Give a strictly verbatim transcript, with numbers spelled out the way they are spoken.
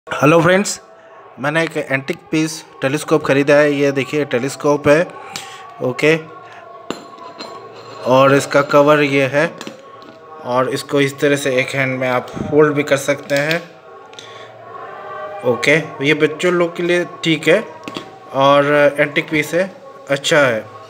Hello friends, मैंने एक antique piece telescope ख़रीदा है। ये देखिए टेलीस्कोप है, ओके। और इसका कवर ये है और इसको इस तरह से एक हैंड में आप होल्ड भी कर सकते हैं, ओके। ये बच्चों लोग के लिए ठीक है और एंटिक पीस है, अच्छा है।